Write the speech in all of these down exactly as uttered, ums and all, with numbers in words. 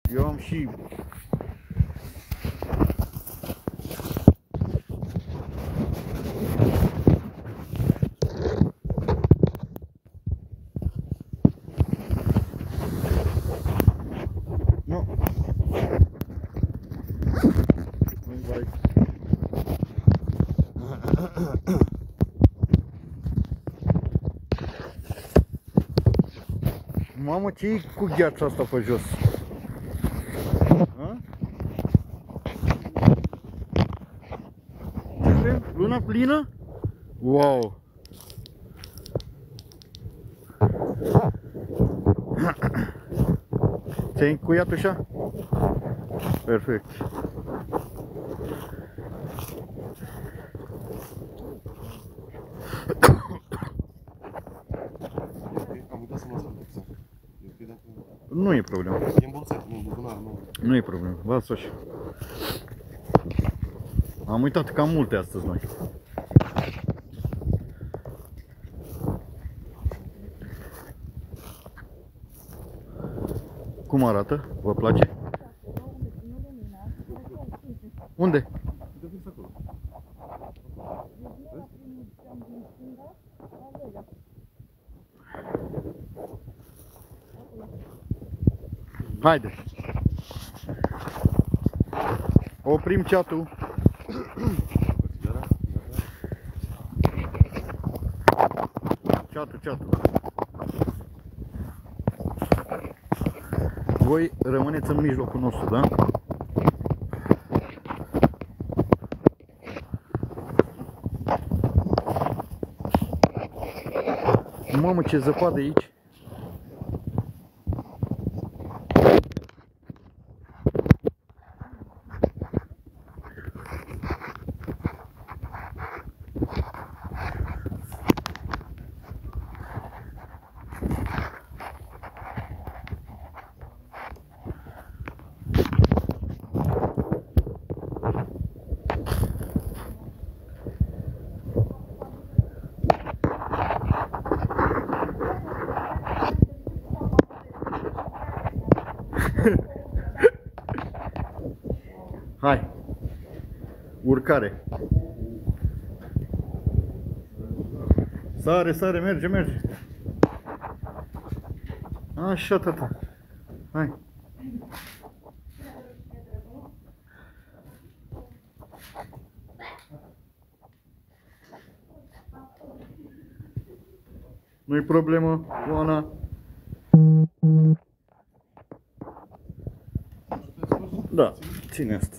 Eu am și... Nu. Mamă, ce-i cu gheața asta pe jos? A? Ce avem? Luna plină? Wow! Ți-ai încuiat așa? Perfect. Nu e problemă. E îmbolțat, nu, buzunar, nu. Nu e problemă, lasă așa. Am uitat cam multe astăzi noi. Cum arată? Vă place? Unde? Haide! Oprim chat-ul. Chat-ul, chat-ul. Voi rămâneți în mijlocul nostru, da? Mamă, ce zăpadă aici! Hai! Urcare! Sare, sare, merge, merge! Așa, tata! Hai! Nu-i problemă, Oana! Da, ține asta.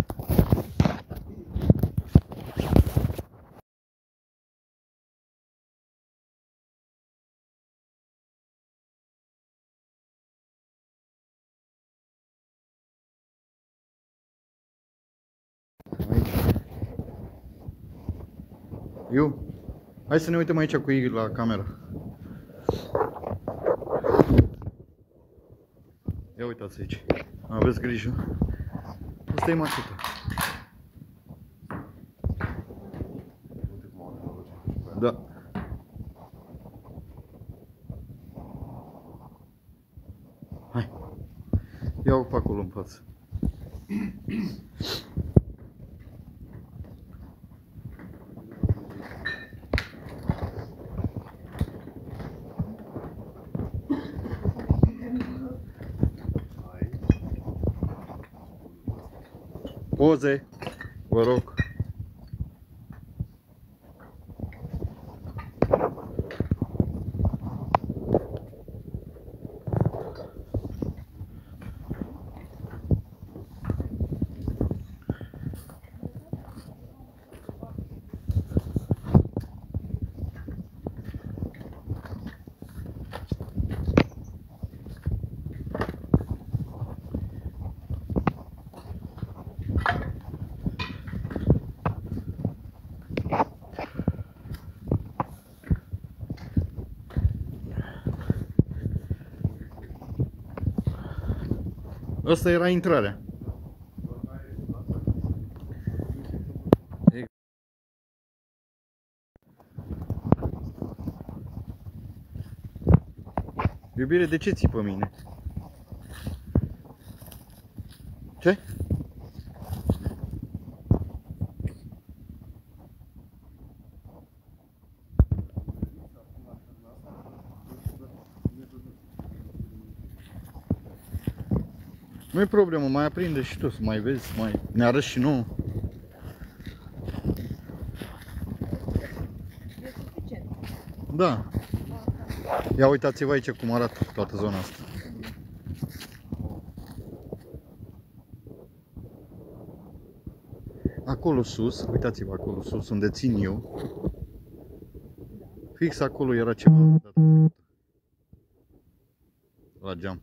Eu? Hai să ne uităm aici cu ei la cameră. Ia uitați aici. Aveți grijă. Asta e mașeta. Da. Hai. Ia-o pe acolo în față. Poze, vă rog. Asta era intrarea. Iubire, de ce ții pe mine? Ce? Nu e problemă, mai aprinde și tu, să mai vezi, mai ne arăți și nouă. E suficient. Da. Ia uitați-vă aici cum arată toată zona asta. Acolo sus, uitați-vă acolo sus, unde țin eu. Fix acolo era ceva data trecută. La geam.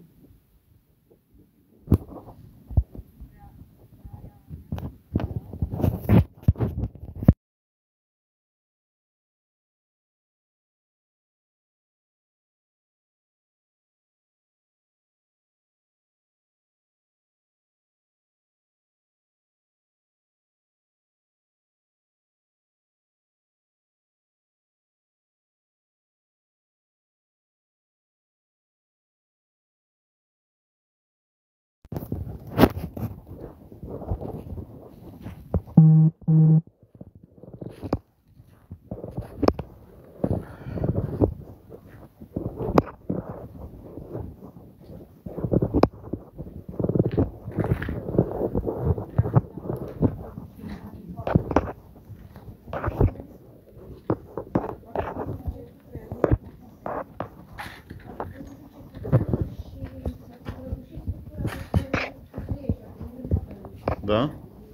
Da?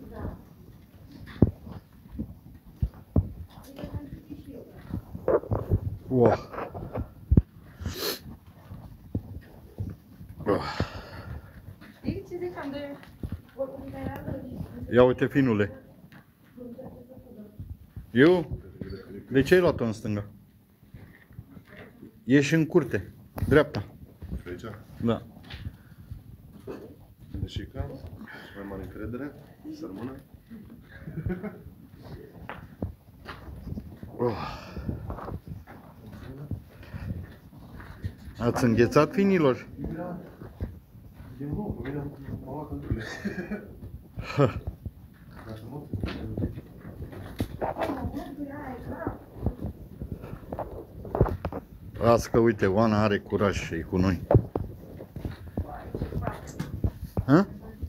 Wow. Știi ce ziceam de... Ia uite, finule. Eu? De ce ai luat-o în stânga? Ieși în curte. Dreapta. Aici? Da. Deși ca, mai mare încredere, să rămână. Oh. Ați înghețat, finilor? Din nou, mine am luat căldurile. Las că uite, Oana are curaj și e cu noi. Ha?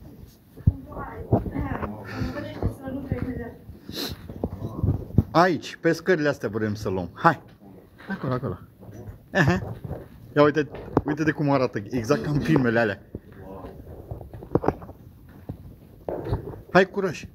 Aici, pe scările astea vrem să luăm. Hai! Acolo, acolo. Aha. Ia uite, uite de cum arată, exact ca în filmele alea. Hai, curaj!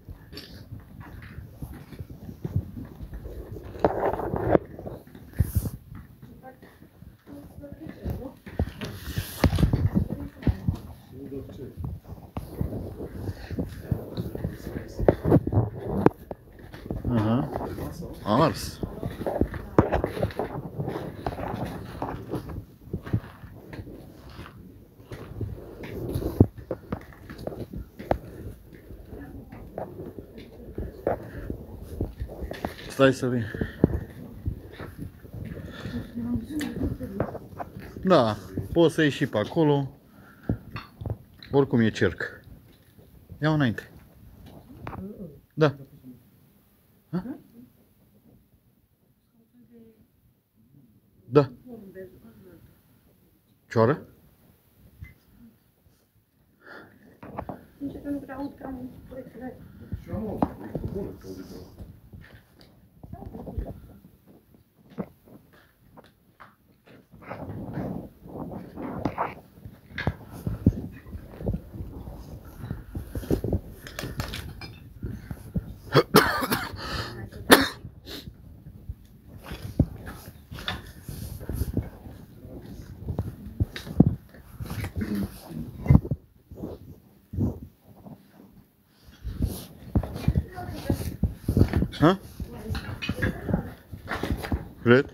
Aha. A ars. Stai să vin. Da, poți să ieși și pe acolo. Oricum e cerc. Ia înainte. Da. Ha? Da. Cioară? Sincer că nu prea aud cam urechile. Și am o bună căldurile. Ha? Cred.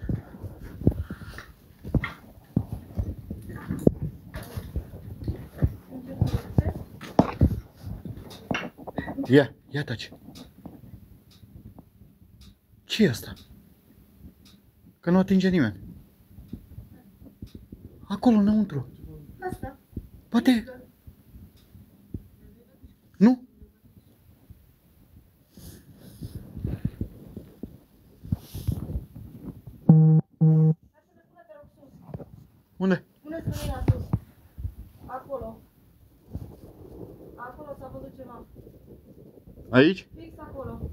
Ia, ia taci. Ce e asta? Că nu atinge nimeni. Acolo, înăuntru. Asta. Poate... Nu? Unde? Puneți mâna sus. Acolo. Acolo s-a văzut ceva. Aici? Fix acolo.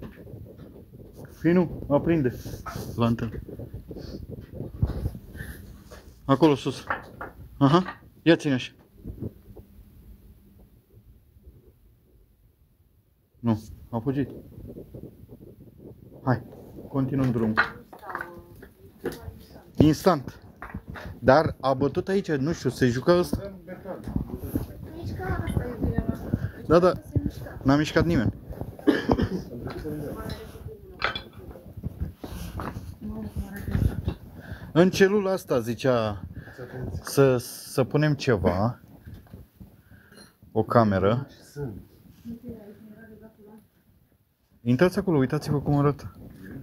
Finu, aprinde lanternă. Acolo sus. Aha, ia ține așa. Nu, a fugit. Hai, continuăm drumul. Instant. Dar a bătut aici, nu știu, se juca ăsta. Mișca asta e dilema. Da, da, Se mișca. n-a mișcat nimeni. În celula asta zicea să, să punem ceva, o cameră. Intrați acolo, uitați-vă cum arată.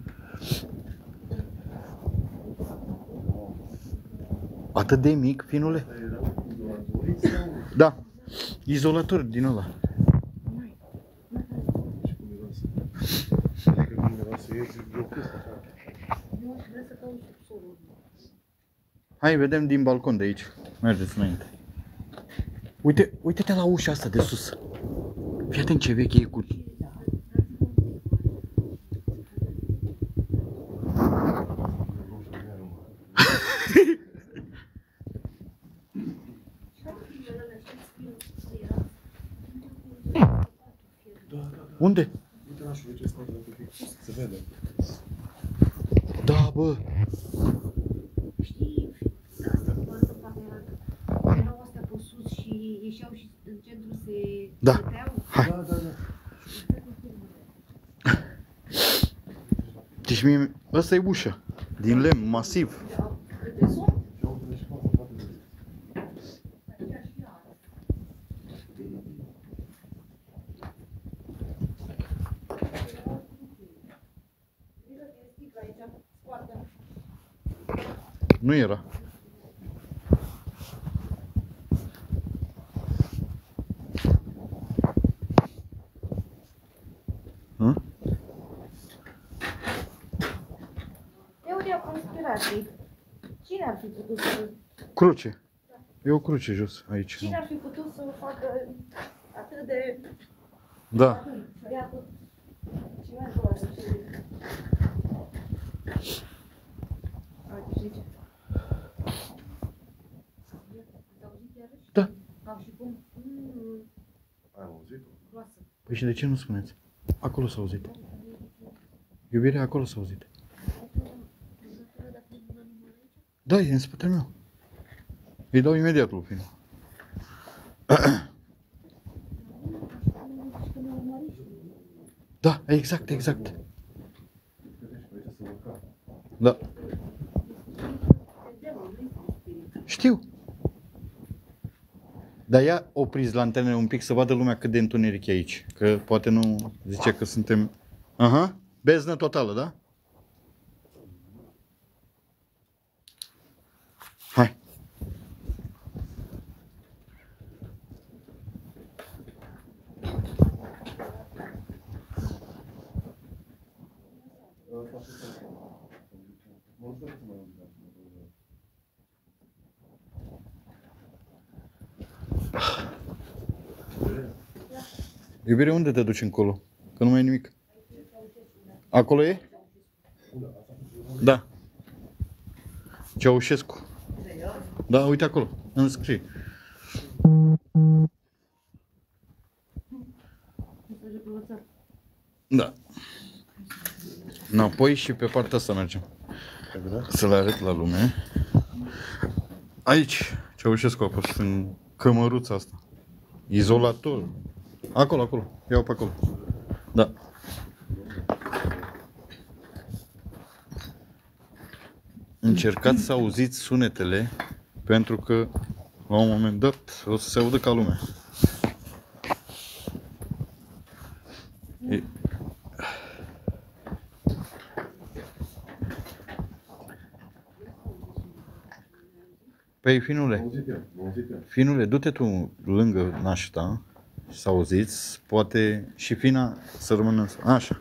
Atât de mic, finule? Da, izolator din ăla. Hai, vedem din balcon de aici. Mergeți înainte. Uite, uite-te la ușa asta de sus. Fii atent ce veche e cu... Unde? Uite la șurul ce scoate un pic, se vede. Da, bă. Știi, asta cu altă parte era, erau astea pe sus și ieșeau și în centru se Da. stăteau. Hai. Da, da, da. Deci mie, ăsta e ușa. Din lemn, masiv. Câte sunt? Și au și față foarte de zi. Nu era. Hă? Teoria conspirației. Cine ar fi putut să... Cruce. E o cruce jos, aici. Cine ar fi putut să facă atât de... Da. Iată. Cine ar fi să fie... Uite, știi ce? Ați auzit iarăși? Da. Au și cum? Mmm, Ai auzit-o? groasă. Păi și de ce nu spuneți? Acolo s-a auzit. Iubirea, acolo s-a auzit. Da, e în spatele meu. Îi dau imediat lui Finu. Da, exact, exact. Da. Știu. Dar ia opriți lanternele un pic să vadă lumea cât de întuneric e aici. Că poate nu zice că suntem... Aha, beznă totală, da? Hai. Iubire, unde te duci încolo? Că nu mai e nimic. Acolo e? Da. Ceaușescu. Da, uite acolo. Îmi scrie. Da. Înapoi și pe partea asta mergem. Să le arăt la lume. Aici, Ceaușescu a pus în cămăruța asta. Izolator. Acolo, acolo. Iau pe acolo. Da. Încercați să auziți sunetele, pentru că la un moment dat o să se audă ca lumea. E... Păi, finule, finule, du-te tu lângă nașta să auziți, poate și Fina să rămână în... Așa.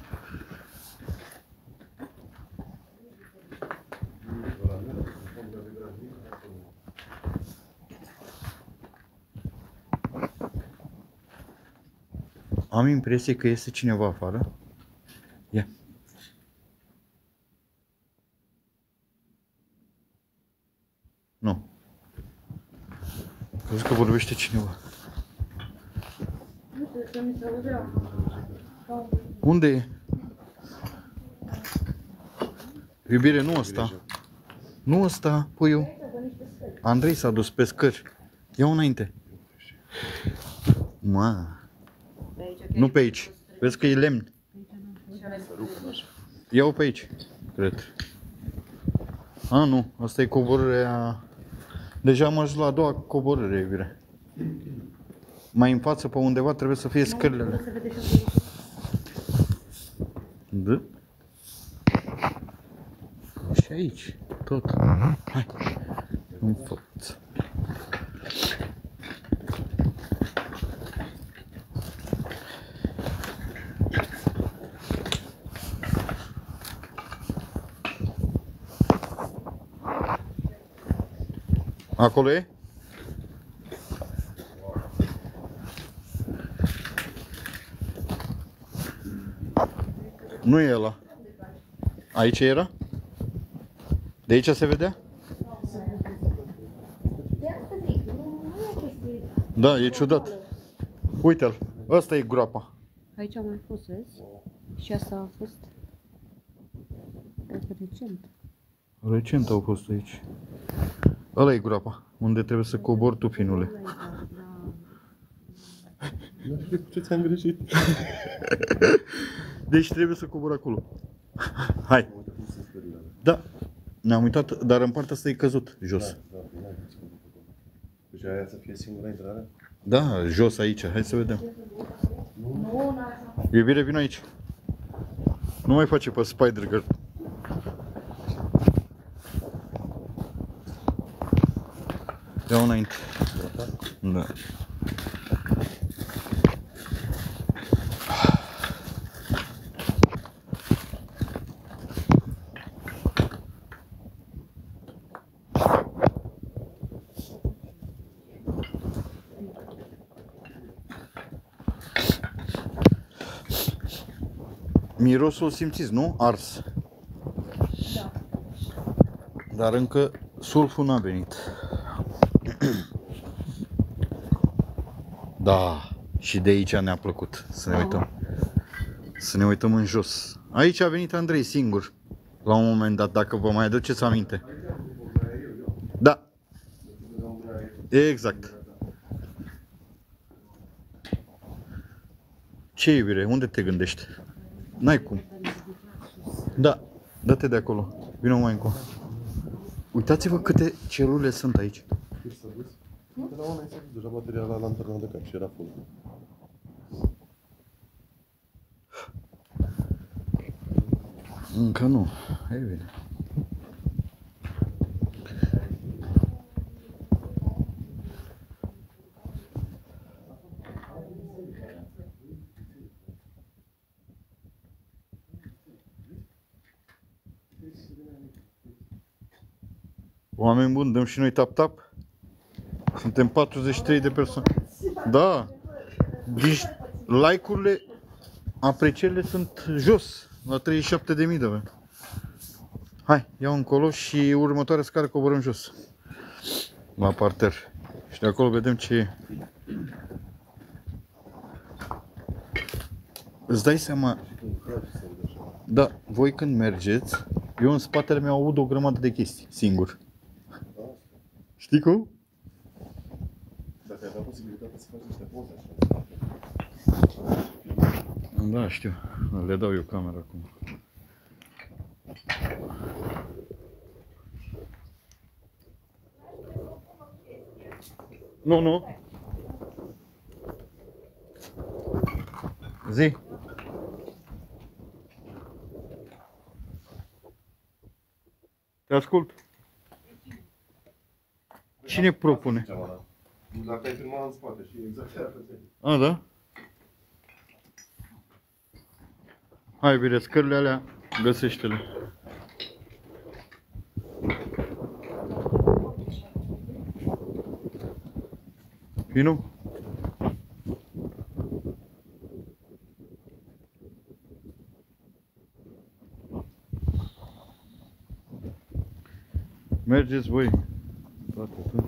Am impresie că este cineva afară. Ia. Nu. Crezi că vorbește cineva. Unde e? Iubire, nu ăsta. Nu ăsta, puiul. Andrei s-a dus pe scări. Ia-o înainte. Mă. Nu pe aici. Vezi că e lemn. Ia-o pe aici, cred. A, nu. Asta e coborârea... Deja am ajuns la a doua coborâre, iubire. Mai în față, pe undeva, trebuie să fie scările alea. Da? Și aici, tot. Hai. În față. Acolo e? Nu e ăla. Aici era? De aici se vedea? Da, e ciudat. Uite-l. Ăsta e groapa. Aici am mai fost, vezi? Și asta a fost... recent. Recent au fost aici. Ăla e groapa, unde trebuie să cobori tu, Finule. Nu știu ce ți-am greșit. Deci trebuie să cobor acolo. Hai. Da. Ne-am uitat, dar în partea asta e căzut, jos. Da, da, deci aia să fie singura intrare? Da, jos aici. Hai să vedem. Iubire, vino aici. Nu mai face pe Spider-Girl. Ia înainte. Da. Mirosul simțiți, nu? Ars. Da. Dar încă sulful n-a venit. Da, și de aici ne-a plăcut să ne uităm. Să ne uităm în jos. Aici a venit Andrei singur, la un moment dat, dacă vă mai aduceți aminte. Da. Exact. Ce iubire? Unde te gândești? N-ai cum. Da, dă-te de acolo. Vino mai încolo. Uitați-vă câte celule sunt aici. De la oameni s-a dus deja bateria la lanterna de cap și era full. Încă nu. E bine. Oameni buni, dăm și noi tap-tap. Suntem patruzeci și trei de persoane. Da. Deci like-urile, aprecierile sunt jos. La treizeci și șapte de mii de oameni. Hai, iau încolo și următoarea scară coborâm jos. La parter. Și de acolo vedem ce e. Îți dai seama? Da, voi când mergeți, eu în spatele meu aud o grămadă de chestii, singur. Știi cum? Dacă ai avea posibilitatea să faci niște poze așa. Da, știu. Le dau eu camera acum. Nu, nu. Zi. Te ascult. Cine propune? Dacă ai filmat în spate și exact aia făceai. A, da? Hai, bine, scările alea, găsește-le. Vino? Mergeți voi. Toate, tu.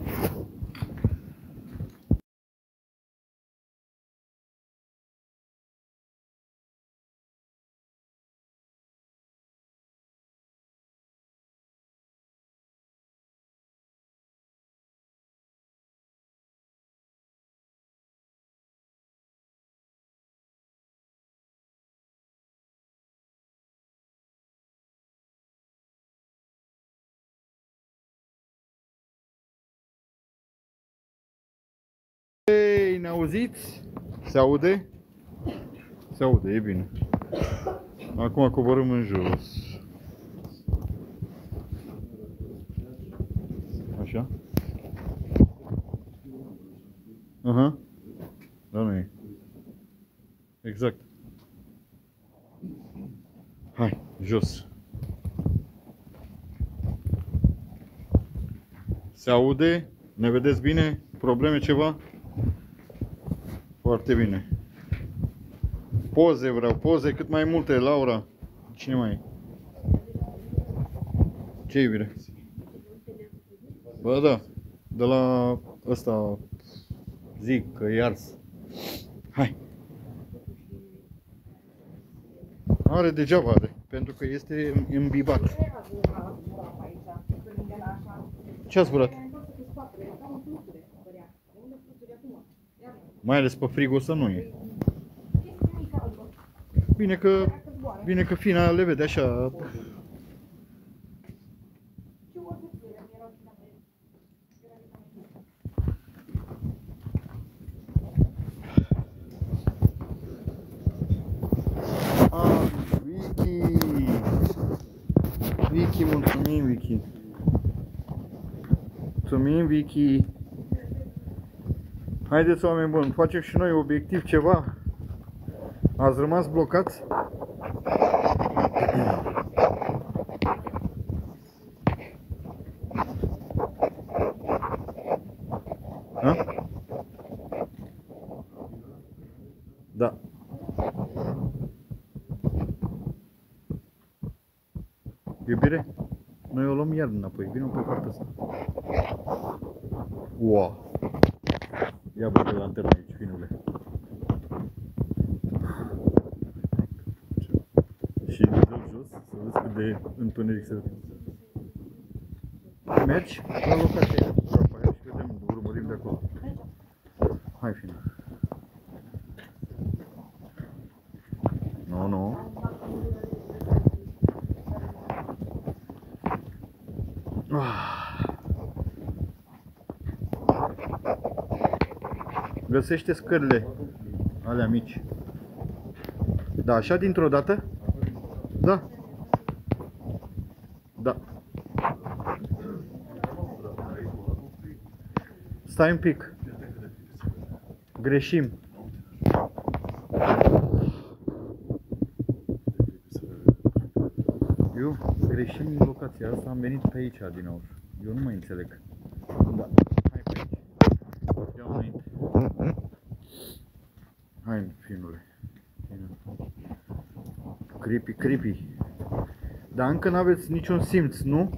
Ei, ne auziți? Se aude? Se aude, e bine. Acum coborâm în jos. Așa? Aha. Da, nu e. Exact. Hai, jos. Se aude? Ne vedeți bine? Probleme ceva? Foarte bine. Poze vreau, poze cât mai multe, Laura. Cine mai e? Ce iubire? Bă, da. De la ăsta zic că e ars. Hai. Are degeaba are, pentru că este imbibat. Ce a zburat? Mai ales pe frigul ăsta nu e. Bine că, bine că Fina le vede așa. Ah, Vicky! Vicky, mulțumim, Vicky! Mulțumim, Vicky! Haideți, oameni buni, facem și noi obiectiv ceva. Ați rămas blocați? Ha? Da. Iubire? Noi o luăm iar înapoi. Vino pe partea asta. Wow. Ia bă de lanterna aici, finule. Și ne dăm jos, să vezi cât de întuneric se vede. Mergi la locație. Și vedem, urmărim de acolo. Hai, Fina. Nu, nu. Găsește scările alea mici. Da, așa dintr-o dată? Da. Da. Stai un pic. Greșim. Eu greșim în locația asta, am venit pe aici din nou. Eu nu mai înțeleg. Da. Hai pe aici. Iau înainte. Hai, finule. Creepy, creepy. Dar încă n-aveți niciun simț, nu?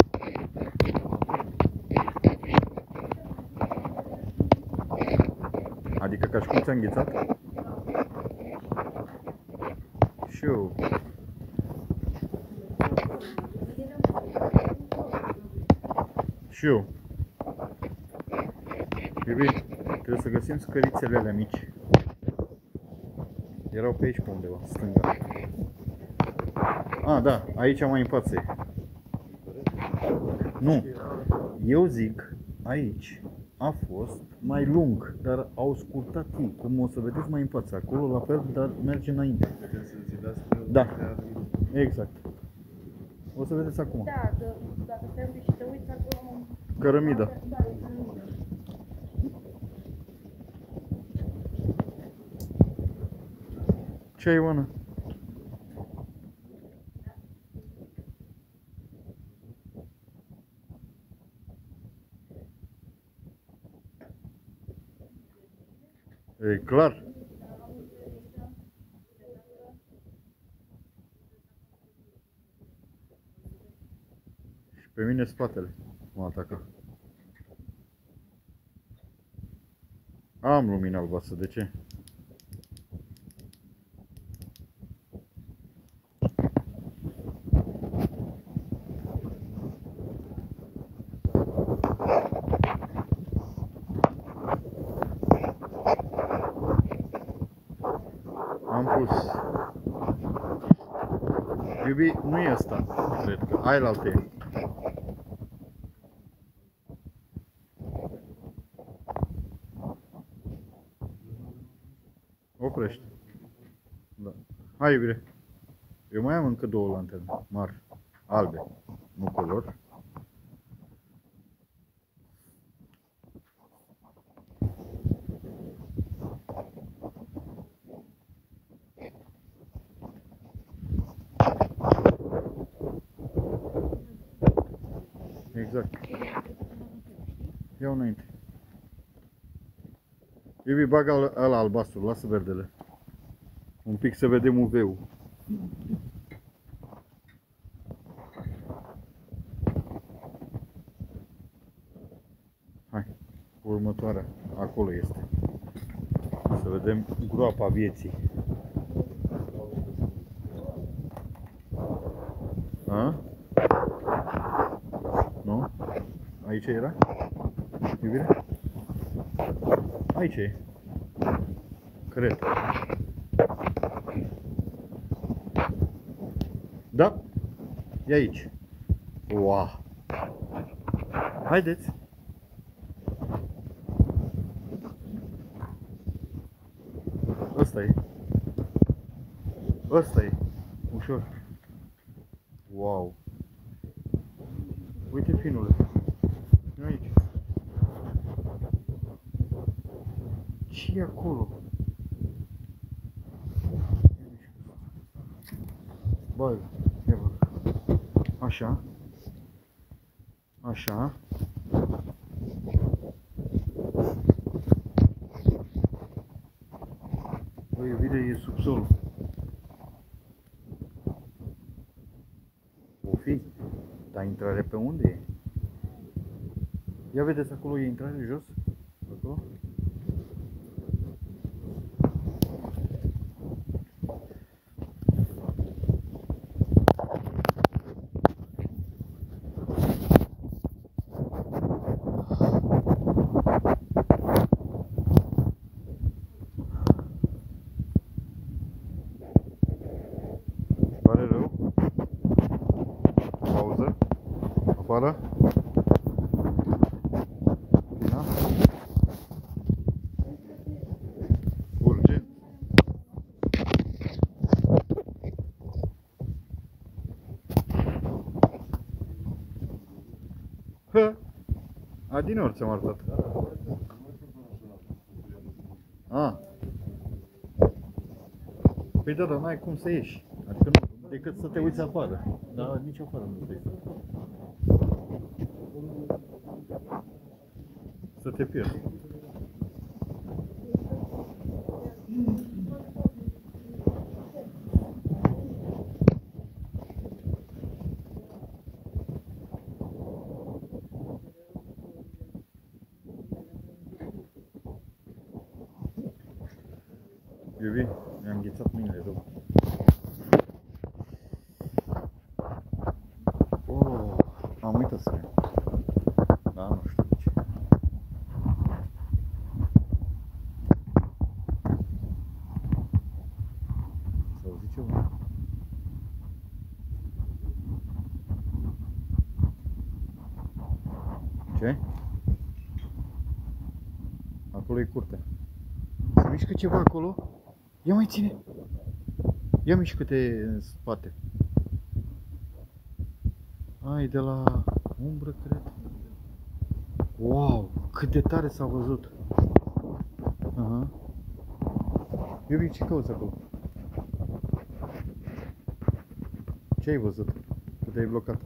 Adică ca și cum ți-a înghețat? Și eu. Și eu. Iubi, trebuie să găsim scărițele alea mici. Erau pe aici pe undeva, stânga. Ah, da, aici mai în față. Nu, eu zic, aici a fost mai lung, dar au scurtat ei, cum o să vedeți mai în față. Acolo la fel, dar merge înainte. Da, exact. O să vedeți acum. Da, dacă stai un pic și te uiți acolo... Cărămidă. Ce ai, Ioana? E clar. Și pe mine spatele m-a atacat. Am lumina albastră, de ce? Am pus. Iubi, nu e ăsta, cred că ai la alte. Oprește. Da. Hai, iubire. Eu mai am încă două lanterne mari, albe, nu color. Exact. Iau înainte. Iubi, bagă ăla albastru, lasă verdele. Un pic să vedem U V-ul. Hai, următoarea. Acolo este. Să vedem groapa vieții. A? Nu? Aici era? Iubire? Aici e. Cred. Da? E aici. Wow. Haideți. Ăsta e. Ăsta e. Ușor. Wow. Uite, finule. Nu aici. Ce e acolo? Băi, ia văd. Așa. Așa. Băi, iubire, e subsolul. O fi? Dar intrare pe unde e? Ia vedeți, acolo e intrare jos? Acolo? Pare rău? Pauză. Afară. Da? Urgent. Hă! Adinori ți-am arătat. A. Păi da, dar n-ai cum să ieși. Adică nu, decât să te uiți afară. Dar nici afară nu vrei să. Să te pierzi. Iubi, mi-am înghețat mâinile rău. Oh, am uitat să iau. Da, nu știu de ce. S-a auzit ceva? Ce? Acolo e curtea. Se mișcă ceva acolo? Ia mai ține! Ia mișcă-te în spate. Ai, de la umbră, cred. Wow, cât de tare s-a văzut. Aha. Iubi, ce cauți acolo? Ce ai văzut? Că te-ai blocat.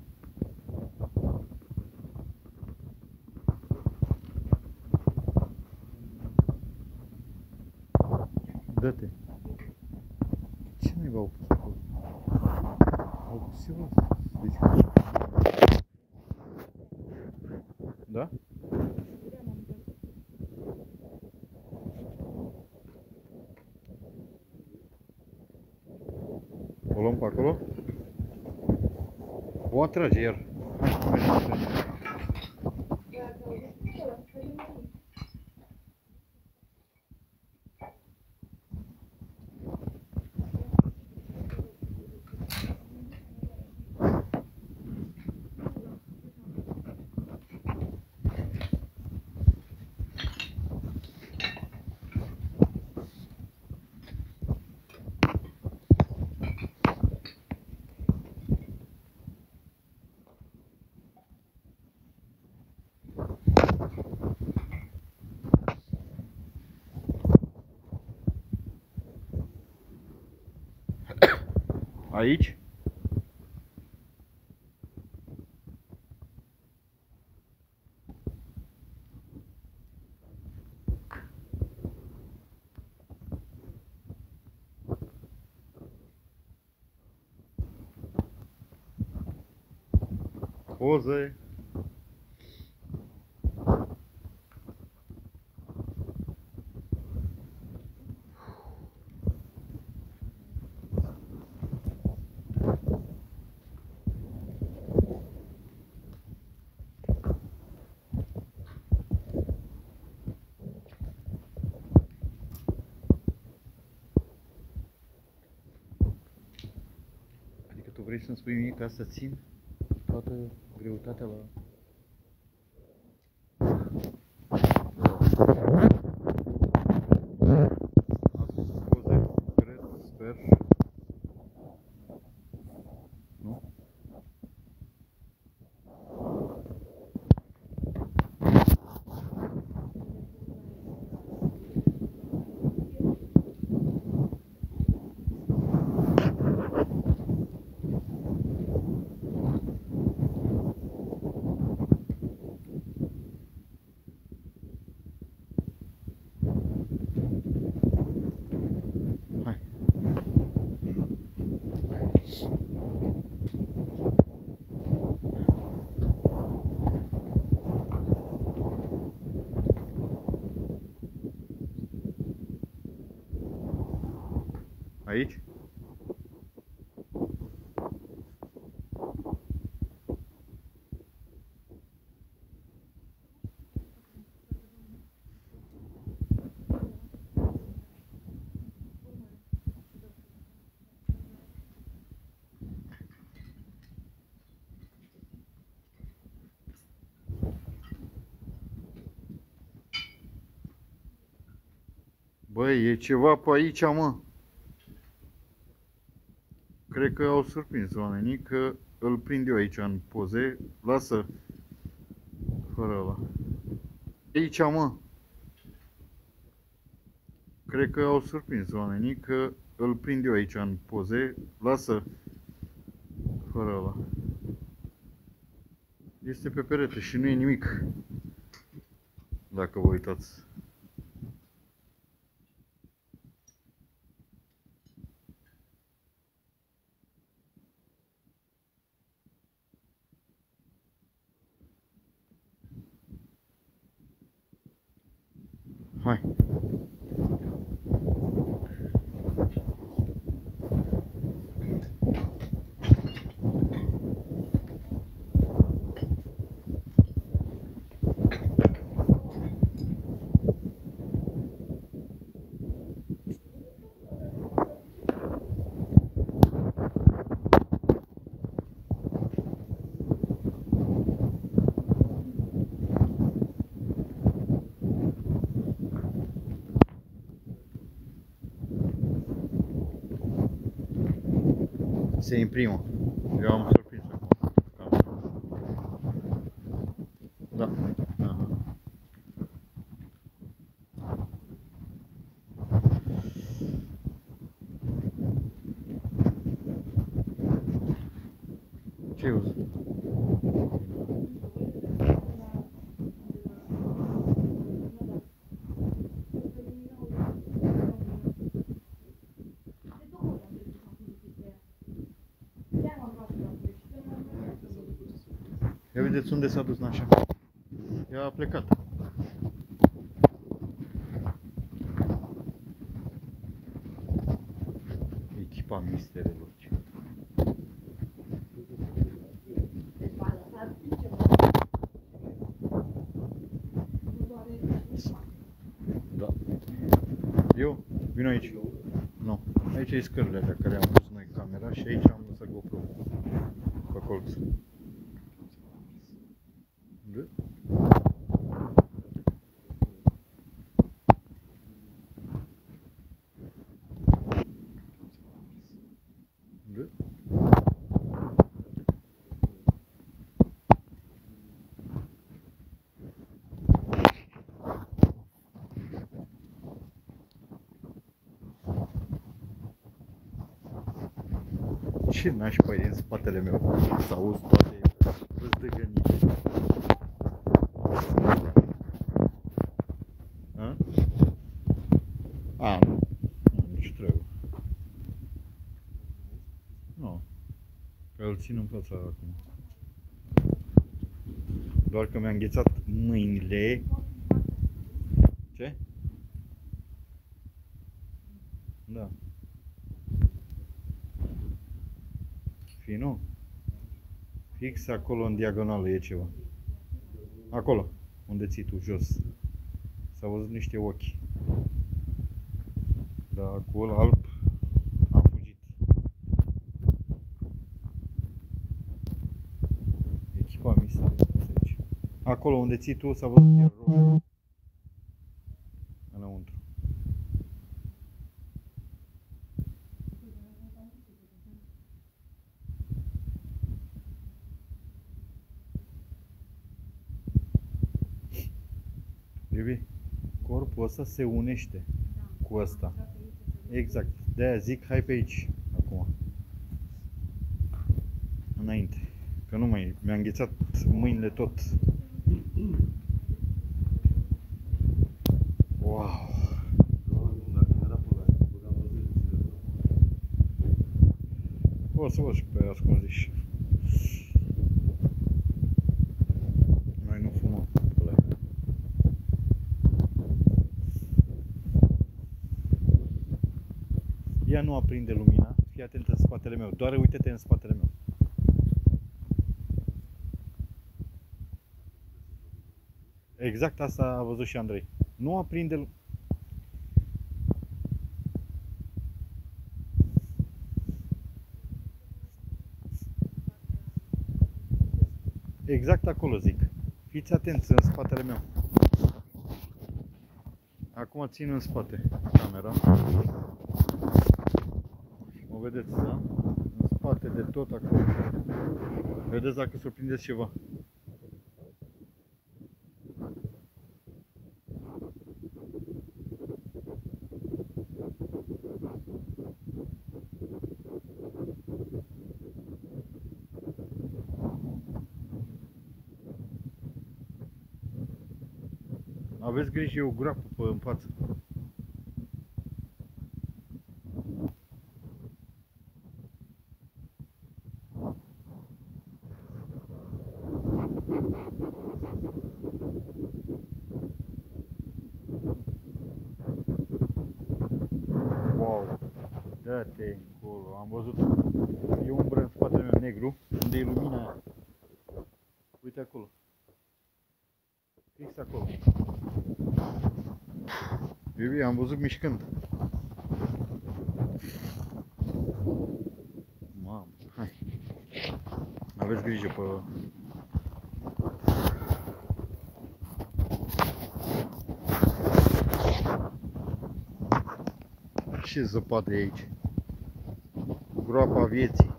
Dă-te. Ce mai v-au pus acolo? Au pus ceva. Deci... Da? O luăm pe acolo? O atrage iar. Hai să mergem. Aici? Poze. Adică tu vrei să-mi spui mie ca să țin toată greutatea la... Poze, cred, sper. Nu? Hai. Aici? Băi, e ceva pe aici, mă. Cred că au surprins oamenii că îl prind eu aici în poze. Lasă. Fără ăla. Aici, mă. Cred că au surprins oamenii că îl prind eu aici în poze. Lasă. Fără ăla. Este pe perete și nu e nimic. Dacă vă uitați. Hai. Se imprimă. Eu am surprins acum. Da. Aha. Ce ai văzut? Ia vedeți unde s-a dus nașa. Ea a plecat. Echipa misterelor. Da. Eu? Vin aici. Nu. Aici e scările de care am pus noi camera și aici am lăsat GoPro. Pe colț. Da? Da? Ce nașpa e în spatele meu? S-auzi toate văzdăgănile. A? A, nu. Nu, nici trebuie. Nu. Că îl țin în fața acum. Doar că mi-a înghețat mâinile. Ce? Da. Finu? Fix acolo în diagonală e ceva. Acolo, unde ții tu, jos. S-au văzut niște ochi. Dar cu ăla alb am fugit. Echipa misteră aici. Acolo unde ții tu s-a văzut iar roșu. Înăuntru. Baby, corpul ăsta se unește cu ăsta. Exact. De-aia zic, hai pe aici, acum. Înainte. Că nu mai, mi-a înghețat mâinile tot. Wow. O să văd și pe ascunziș. Noi nu fumăm. Ea nu aprinde lumina, fii atent în spatele meu, doar uite-te în spatele meu. Exact asta a văzut și Andrei. Nu aprinde lumina. Exact acolo zic. Fiți atenți în spatele meu. Acum țin în spate camera. O vedeți, da? În spate de tot acolo. Vedeți dacă surprindeți ceva. Aveți grijă, e o groapă pe în față. Wow! Dă-te încolo, am văzut. E umbră în spatele meu negru. Unde e lumina aia? Uite acolo. Fix acolo. Baby, am văzut mișcând. Mamă, hai. Aveți grijă pe... Ce zăpadă e aici? Groapa vieții.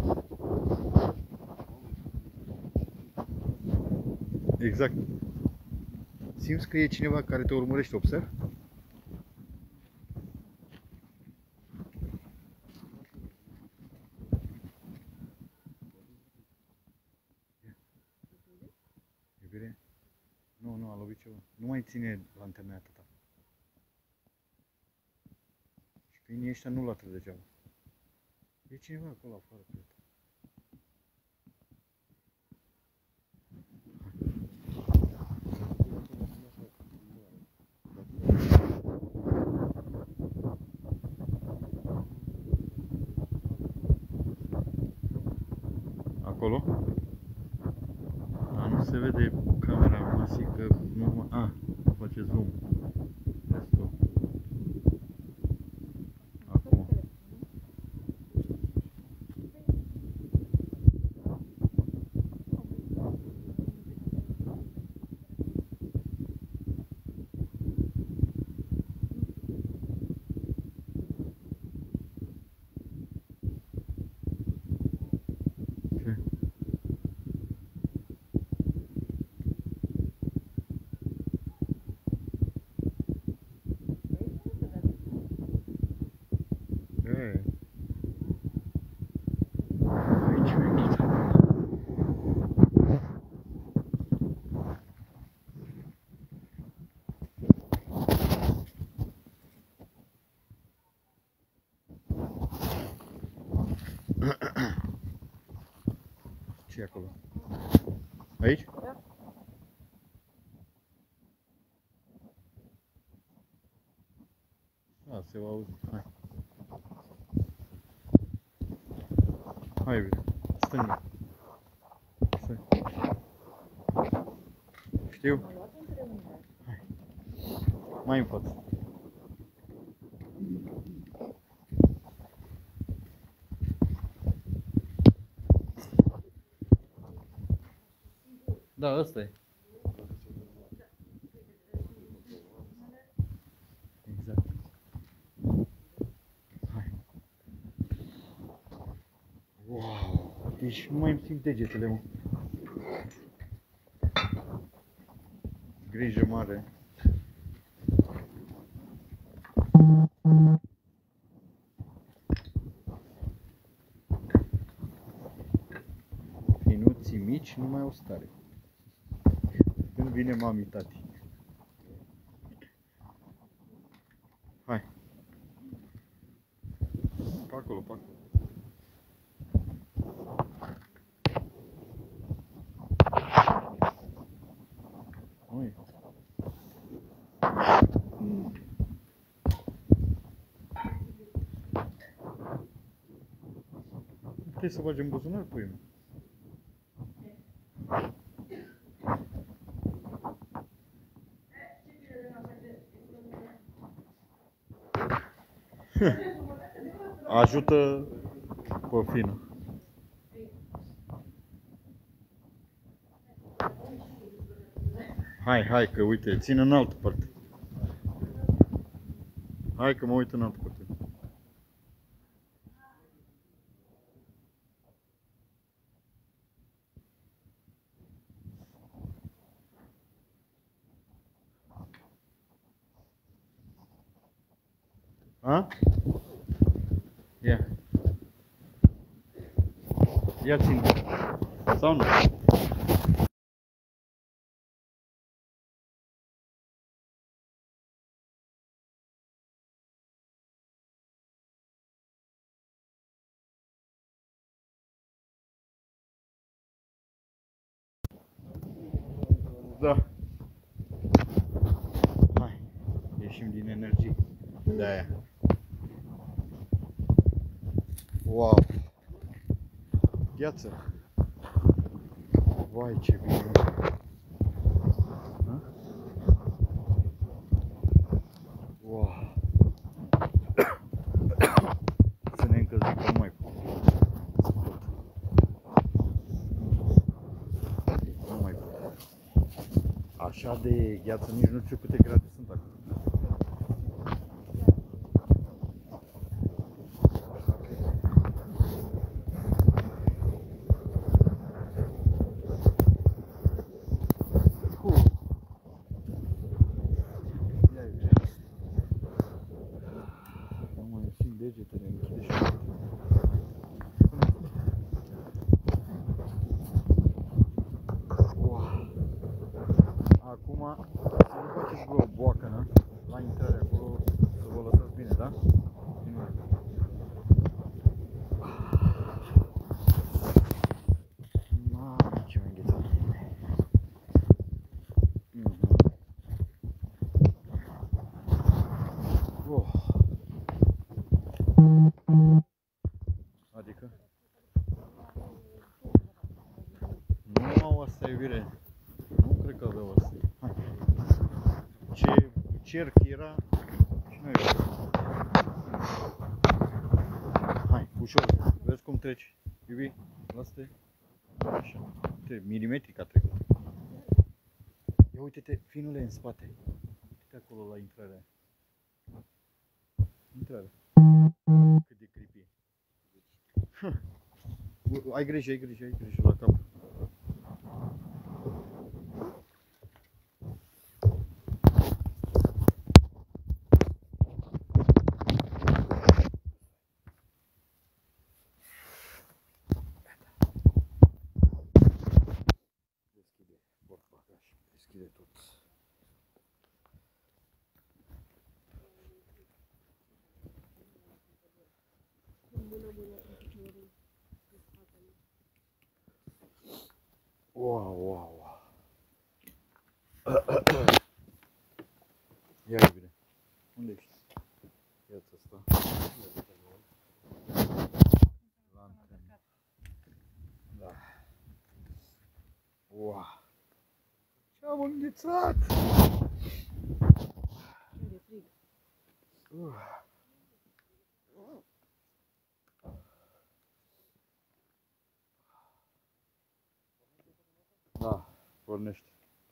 Exact. Simți că e cineva care te urmărește, observ? ceva. Nu mai ține lanterna atâta. Și câinii ăștia nu latră degeaba. E cineva acolo afară, prieten. Acolo? Dar nu se vede camera măsii că nu... A, nu face zoom. Destul. Acum. Ce? E. Aici e ghița. Ce e acolo? Aici? Da. Da, se va auzi. Hai. Hai, vede. Stânga. Stai. Știu. Hai. Mai în față. Da, ăsta e. Exact. Hai. Wow! Deci nu mai îmi simt degetele, mă. Grijă mare. Finuții mici nu mai au stare. Când vine mami, tati. Hai. Pe acolo, pe acolo. Ui. Puteai să bagi în buzunar, pui mă. Ajută pe fină. Hai, hai, că uite, țin în altă parte. Hai că mă uit în altă parte. A? Ia. Ia ține. Sau nu? Da. Hai. Ieșim din energie. De-aia. Wow. Gheață. Vai, ce bine. Ha? Wow. Să ne încălzim mai pot. Nu mai pot. Așa de gheață, nici nu știu câte grade sunt acum. Degetele închide și wow. Acum Adică? Nu au asta, iubire. Nu cred că aveau asta. Hai. Ce cerc era? Și nu era. Hai, ușor. Vezi cum treci? Iubi, lasă-te. Așa. Uite, milimetric a trecut. Ia uite-te, finule, în spate. Uite acolo la intrarea. Intrarea. Cât de creepy e. Ai grijă, ai grijă, ai grijă la cap. Deschide portbagaj, deschide tot. Wow, wow, wow. Ia iubire. Unde ești? Ia-ți asta. Lantern. Da. Wow. Ce-am înghețat! Uh. Da, pornește.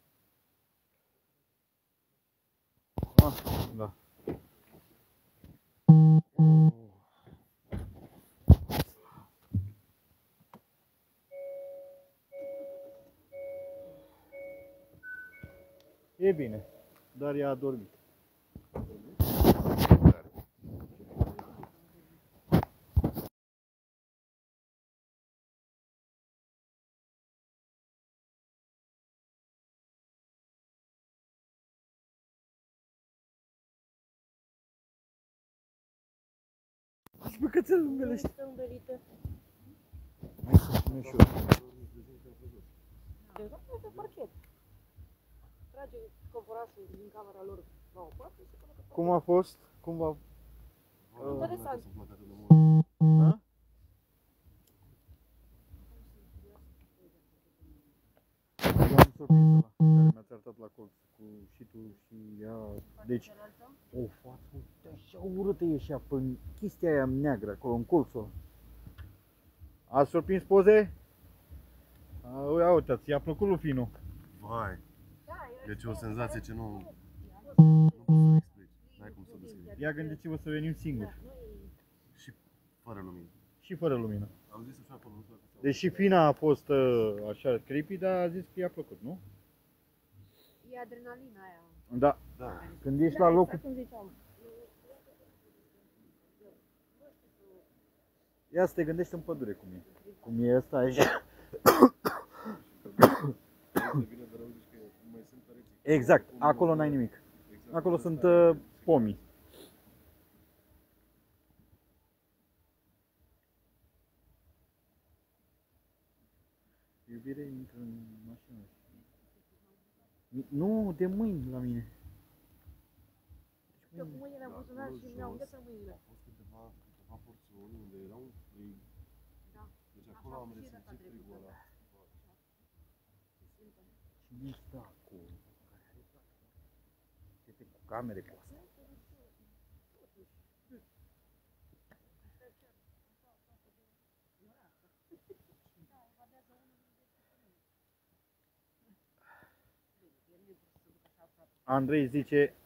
Ah, da. E bine, dar ea a dormit. Și pe cât să-l îmbelești? Stă îmbelită. Hai să pune și eu. De fapt, pe parchet. Trage covorașul din camera lor la o parte și se pune pe Cum a fost? Cum va... Interesant. Ha? Eu am surprins ăla care mi-a arătat la colț cu și tu și ea. Deci, o față, uite așa urâtă ieșea pe chestia aia neagră acolo, în colțul ăla. Ați surprins poze? Ia uitați, i-a plăcut lui Finu. Vai, deci o senzație ce nu, nu poți să explici, n-ai cum să o descrii. Ia gândiți-vă să venim singuri Și fără lumină. și fără lumină. Am zis așa până nu știu dacă Deși Fina a fost uh, așa creepy, dar a zis că i-a plăcut, nu? E adrenalina aia. Da. Da. Când ești la locul... Cum ziceam. Ia să te gândești în pădure cum e. Cum e ăsta așa. Exact, acolo n-ai nimic. Acolo sunt uh, pomii. Iubire, intră în mașină. Nu, de mâini la mine. Eu cu mâinile în buzunar și mi-au înghețat mâinile. Au fost câteva, câteva porțiuni unde era un frig. Da. Deci acolo am resimțit frigul ăla. Cine stă acolo? Este cu camere cu asta. Andrei zice,